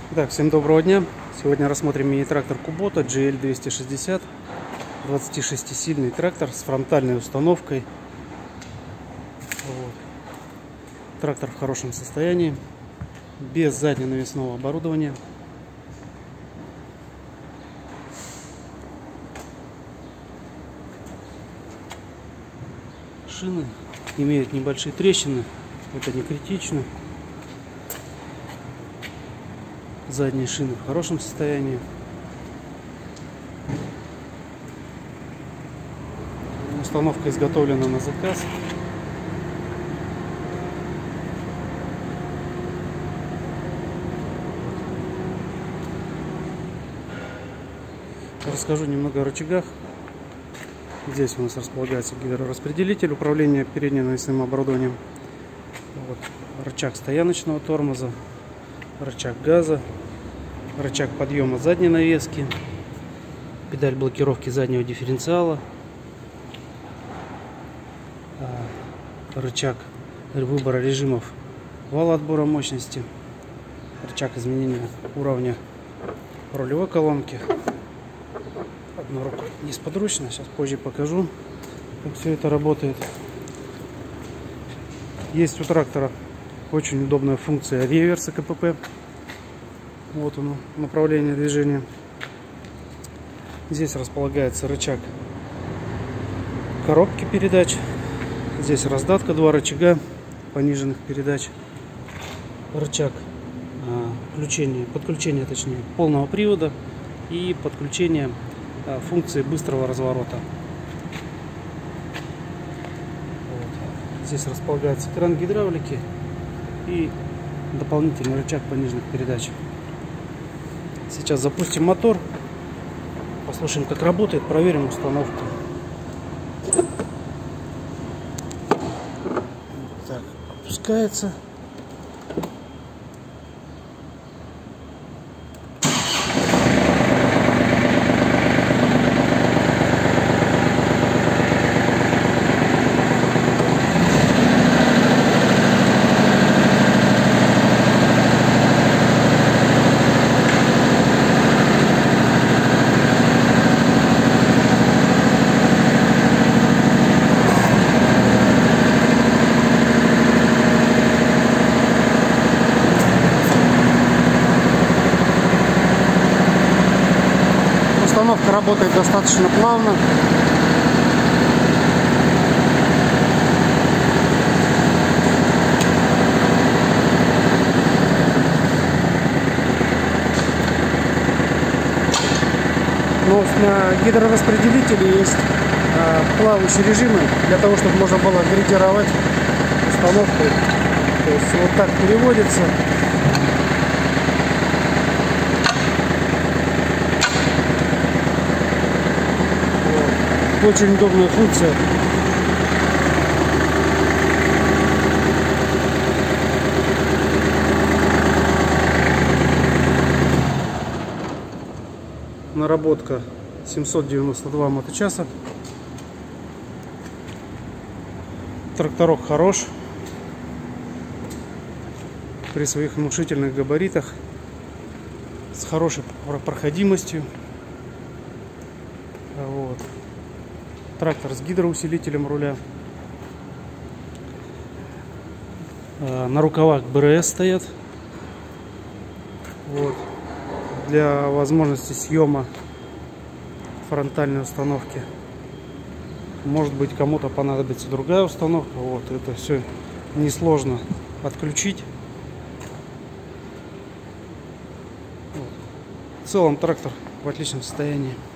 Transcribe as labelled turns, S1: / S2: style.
S1: Итак, всем доброго дня. Сегодня рассмотрим мини-трактор Kubota GL260. 26-сильный трактор с фронтальной установкой. Вот. Трактор в хорошем состоянии, без задненавесного оборудования. Шины имеют небольшие трещины, это не критично. Задние шины в хорошем состоянии. Установка изготовлена на заказ. Расскажу немного о рычагах. Здесь у нас располагается гидрораспределитель управления передним навесным оборудованием. Вот. Рычаг стояночного тормоза, рычаг газа, рычаг подъема задней навески, педаль блокировки заднего дифференциала, рычаг выбора режимов вала отбора мощности, рычаг изменения уровня рулевой колонки. Одна рука несподручна, сейчас позже покажу, как все это работает. Есть у трактора очень удобная функция реверса КПП. Вот оно, направление движения. Здесь располагается рычаг коробки передач. Здесь раздатка, два рычага пониженных передач. Рычаг подключения точнее полного привода и подключение функции быстрого разворота. Вот. Здесь располагается кран гидравлики и дополнительный рычаг пониженных передач. Сейчас запустим мотор, послушаем, как работает, проверим установку. Так, опускается. Установка работает достаточно плавно. Но на гидрораспределителе есть плавающие режимы для того, чтобы можно было градировать установку. То есть вот так переводится. Очень удобная функция. Наработка 792 моточаса. Тракторок хорош. При своих внушительных габаритах. С хорошей проходимостью. Вот. Трактор с гидроусилителем руля. На рукавах БРС стоят. Вот. Для возможности съема фронтальной установки. Может быть, кому-то понадобится другая установка. Вот. Это все несложно отключить. Вот. В целом трактор в отличном состоянии.